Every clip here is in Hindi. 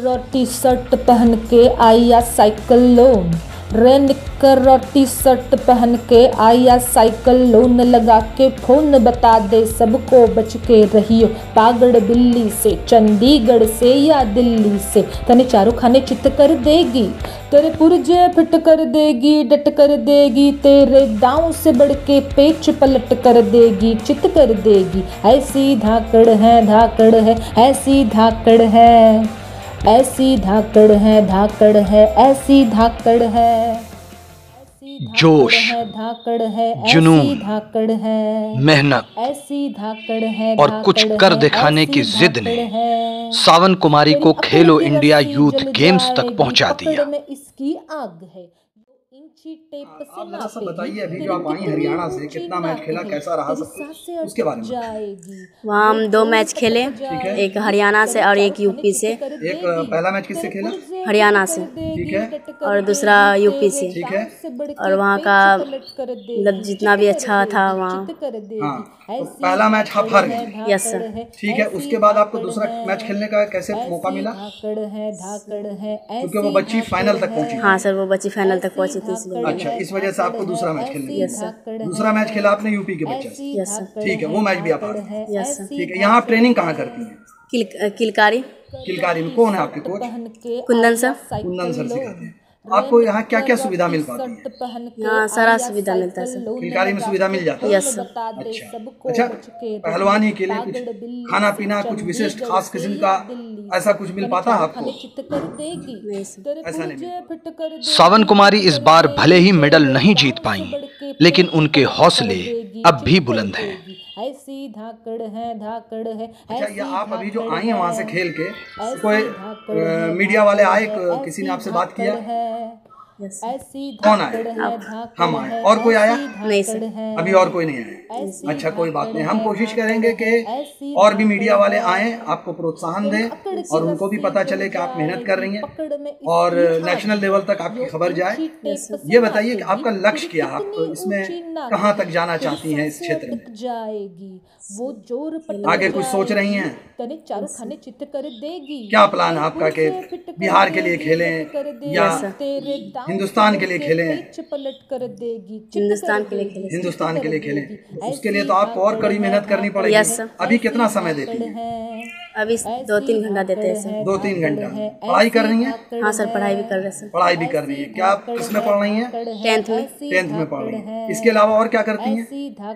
और टी शर्ट पहन के आया साइकिल लोन, रे निक्कर और टी शर्ट पहन के आया साइकिल लोन, लगा के फोन बता दे सबको बच के रहियो, पागड़ बिल्ली से, चंडीगढ़ से या दिल्ली से, तने चारों खाने चित कर देगी, तेरे पुर्जे फिट कर देगी, डट कर देगी, तेरे दांव से बढ़ के पेच पलट कर देगी, चित कर देगी। ऐसी धाकड़ है, धाकड़ है, ऐसी धाकड़ है, ऐसी धाकड़ है, धाकड़ है, ऐसी धाकड़ है, जोश, धाकड़ है, जुनून, धाकड़ है, मेहनत, ऐसी धाकड़ है और कुछ कर दिखाने की जिद ने सावन कुमारी को खेलो इंडिया यूथ गेम्स तक पहुंचा दिया। इसकी आग है। आप जरा सा बताइए, अभी जो आप आई हरियाणा से, कितना मैच खेला, कैसा रहा सब कुछ, उसके बारे में। वहाँ हम 2 मैच खेले, एक हरियाणा से और एक यूपी से। एक पहला मैच किससे खेला? हरियाणा से। ठीक है। और दूसरा यूपी से। ठीक है। और वहाँ का मतलब जितना भी अच्छा था वहाँ। हाँ, तो पहला मैच आप हार गए। Yes sir. ठीक है, उसके बाद आपको दूसरा मैच खेलने का कैसे मौका मिला? क्योंकि वो बच्ची फाइनल तक पहुंची। हाँ सर, वो बच्ची फाइनल तक पहुंची थी इसलिए। अच्छा, इस वजह से आपको दूसरा मैच खेलने यस सर। दूसरा मैच खेला आपने यूपी के बच्चे से। Yes sir. ठीक है, वो मैच भी आप हार गए। Yes sir. ठीक है, यहाँ आप ट्रेनिंग कहाँ करती हैं? किलकारी। किलकारी में कौन है आपके coach? Kundan sir. Kundan sir सिखाते हैं। आपको यहाँ क्या क्या सुविधा मिल पाती है? यहाँ सारा सुविधा मिलता है सर। किलकारी में सुविधा मिल जाता है? Yes sir. अच्छा, पहलवानी के लिए कुछ खाना पीना, कुछ विशिष्ट खास किस्म का ऐसा कुछ मिल पाता है आपको? ऐसा नहीं। सावन कुमारी इस बार भले ही मेडल नहीं जीत पाई, लेकिन उनके हौसले अब भी बुलंद हैं। ऐसी धाकड़ है, धाकड़ है। अच्छा, ये आप अभी जो आई हैं वहाँ से खेल के, कोई मीडिया वाले आए, किसी ने आपसे बात किया? कौन आए? हम आए। और कोई आया? नहीं सर, अभी और कोई नहीं आया। अच्छा, कोई बात नहीं, हम कोशिश करेंगे कि और भी मीडिया वाले आए, आपको प्रोत्साहन दें और उनको भी पता चले कि आप मेहनत कर रही हैं और नेशनल लेवल तक आपकी खबर जाए। ये बताइए कि आपका लक्ष्य क्या है, आप इसमें कहाँ तक जाना चाहती हैं इस क्षेत्र में? जाएगी वो जोर आगे कुछ सोच रही हैं? तने चारों खाने चित कर देगी। क्या प्लान है आपका कि बिहार के लिए खेलें या हिंदुस्तान के लिए खेलें? पलट कर देगी, हिंदुस्तान के लिए खेले। हिंदुस्तान के लिए खेलें। उसके लिए तो आपको और कड़ी मेहनत करनी पड़ेगी। Yes sir. अभी कितना समय देती हैं? अभी 2-3 घंटा देते हैं सर। 2-3 घंटा। पढ़ाई कर रही हैं? हाँ सर, पढ़ाई भी कर रहे सर। पढ़ाई भी कर रही है। क्या आप किसमें पढ़ रही हैं? 10th में। 10th में पढ़ रही हैं। इसके अलावा और क्या करती हैं?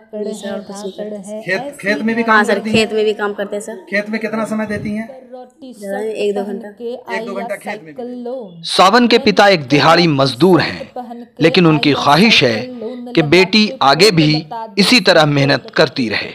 खेत में भी काम करती हैं? खेत में भी काम करते हैं सर। खेत में कितना समय देती हैं? 1-2 घंटा। 1-2 घंटा खेत में भी। सावन के पिता एक दिहाड़ी मजदूर हैं, लेकिन उनकी ख्वाहिश है कि बेटी आगे भी इसी तरह मेहनत करती रहे।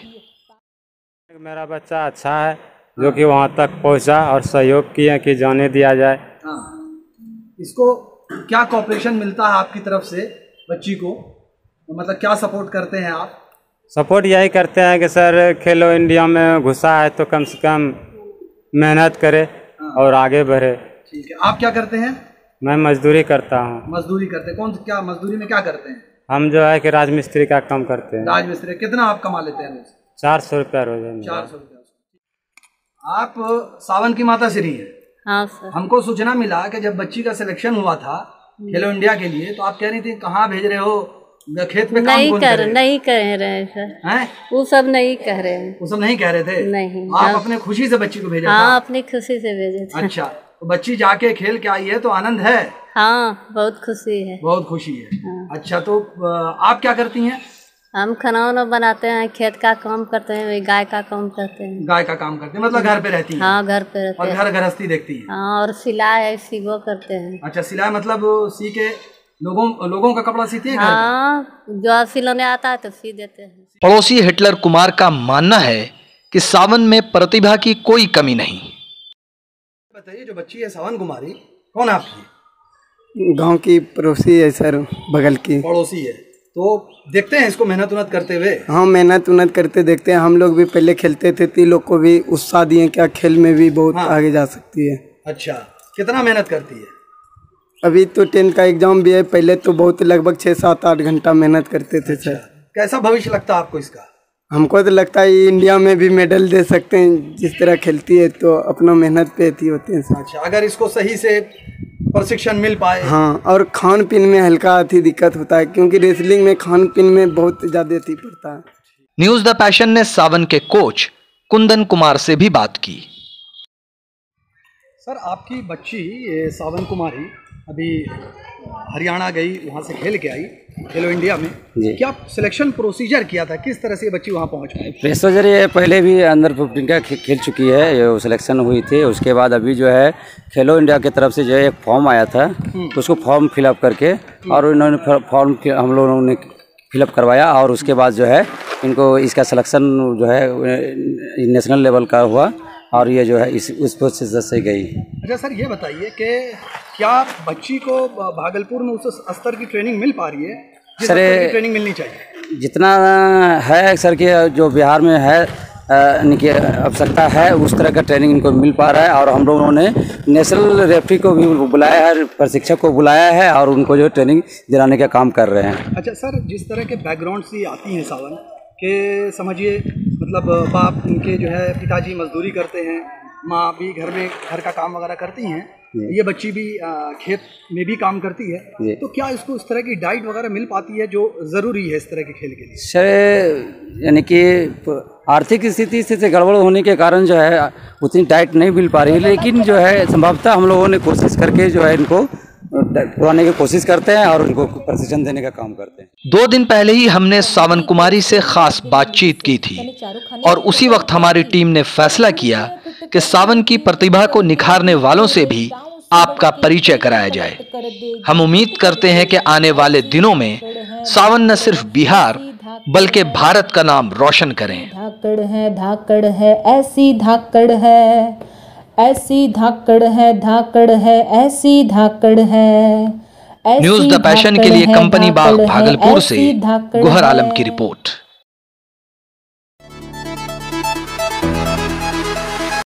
मेरा बच्चा अच्छा है जो कि वहाँ तक पहुँचा और सहयोग किया कि जाने दिया जाए। हाँ, इसको क्या कॉपरेशन मिलता है आपकी तरफ से बच्ची को? मतलब क्या सपोर्ट करते हैं आप? सपोर्ट यही करते हैं कि सर खेलो इंडिया में घुसा है तो कम से कम मेहनत करे और आगे बढ़े। ठीक है, आप क्या करते हैं? मैं मजदूरी करता हूँ। मजदूरी करते हैं? कौन क्या मजदूरी में क्या करते हैं? हम जो है कि राजमिस्त्री का काम करते हैं। राजमिस्त्री। कितना आप कमा लेते हैं रोज? 400 रुपया रोज है। 400 रुपया। आप सावन की माता श्री हैं? हाँ सर। हमको सूचना मिला कि जब बच्ची का सिलेक्शन हुआ था खेलो इंडिया के लिए, तो आप कह रही थी कहाँ भेज रहे हो, खेत में काम कौन करे? नहीं कह रहे सर। हैं? वो सब नहीं कह रहे हैं। वो सब नहीं कह रहे थे? नहीं। आप अपने खुशी से बच्ची को भेजा? हाँ, अपनी खुशी से भेजे थे। अच्छा, तो बच्ची जाके खेल के आई है तो आनंद है? हाँ, बहुत खुशी है। बहुत खुशी है। अच्छा, तो आप क्या करती हैं? हम खाना वाना बनाते हैं, खेत का काम करते हैं, गाय का काम करते हैं। गाय का काम करते हैं, मतलब घर पे रहती हैं? हाँ, घर पे रहते हैं। और घर गृहस्थी देखती हैं? हाँ, और सिलाई सीवो करते हैं। अच्छा, सिलाई मतलब सी के लोगों का कपड़ा सीती है? हाँ, जो सिलने आता है तो सी देते हैं। पड़ोसी हिटलर कुमार का मानना है कि सावन में प्रतिभा की कोई कमी नहीं। बताइए, जो बच्ची है सावन कुमारी, कौन आपकी? गांव की पड़ोसी है सर, बगल की पड़ोसी है। तो देखते हैं इसको मेहनत उन्नत करते हुए? हाँ, मेहनत उन्नत करते देखते हैं। हम लोग भी पहले खेलते थे, ती लोग को भी उत्साह दिए क्या खेल में भी बहुत आगे जा सकती है। अच्छा, कितना मेहनत करती है? अभी तो 10th का एग्जाम भी है, पहले तो बहुत लगभग 6-7-8 घंटा मेहनत करते थे सर। कैसा भविष्य लगता है आपको इसका? हमको तो लगता है इंडिया में भी मेडल दे सकते हैं, जिस तरह खेलती है तो अपना मेहनत पे ही होते हैं। अच्छा, अगर इसको सही से प्रशिक्षण मिल पाए। हाँ, और खान पीन में हल्का अति दिक्कत होता है, क्योंकि रेसलिंग में खान पीन में बहुत ज़्यादा अति पड़ता है। न्यूज़ द पैशन ने सावन के कोच कुंदन कुमार से भी बात की। सर, आपकी बच्ची सावन कुमारी अभी हरियाणा गई, वहाँ से खेल के आई खेलो इंडिया में। क्या सिलेक्शन प्रोसीजर किया था, किस तरह से ये बच्ची वहाँ पहुँच पाई? प्रोसीजर ये पहले भी अंडर 15 का खेल चुकी है, ये सिलेक्शन हुई थी। उसके बाद अभी जो है खेलो इंडिया की तरफ से जो है एक फॉर्म आया था, उसको फॉर्म फिलअप करके और उन्होंने फॉर्म हम लोगों ने फिलअप करवाया और उसके बाद जो है इनको इसका सिलेक्शन जो है नेशनल लेवल का हुआ और ये जो है उस प्रोसेस से गई। अच्छा सर, ये बताइए कि क्या बच्ची को भागलपुर में उस स्तर की ट्रेनिंग मिल पा रही है जिस स्तर की ट्रेनिंग मिलनी चाहिए? जितना है सर कि जो बिहार में है इनकी आवश्यकता है उस तरह का ट्रेनिंग इनको मिल पा रहा है। और हम लोगों ने नेशनल रेफरी को भी बुलाया है, प्रशिक्षक को बुलाया है और उनको जो ट्रेनिंग दिलाने का काम कर रहे हैं। अच्छा सर, जिस तरह के बैकग्राउंड से आती हैं सावन के, समझिए मतलब बाप उनके जो है पिताजी मजदूरी करते हैं, माँ भी घर में घर का काम वगैरह करती हैं, ये बच्ची भी खेत में भी काम करती है, तो क्या इसको इस तरह की डाइट वगैरह मिल पाती है जो ज़रूरी है इस तरह के खेल के लिए? सर, यानी कि आर्थिक स्थिति से गड़बड़ होने के कारण जो है उतनी डाइट नहीं मिल पा रही है, लेकिन जो है संभवतः हम लोगों ने कोशिश करके जो है इनको पुराने की कोशिश करते हैं और उनको प्रशिक्षण देने का काम करते हैं। 2 दिन पहले ही हमने सावन कुमारी से खास बातचीत की थी और उसी वक्त हमारी टीम ने फैसला किया कि सावन की प्रतिभा को निखारने वालों से भी आपका परिचय कराया जाए। हम उम्मीद करते हैं कि आने वाले दिनों में सावन न सिर्फ बिहार बल्कि भारत का नाम रोशन करें। धाकड़ है ऐसी धाकड़ है, ऐसी धाकड़ है ऐसी धाकड़ है। न्यूज़ द पैशन के लिए कंपनी बाग भागलपुर से गोहर आलम की रिपोर्ट।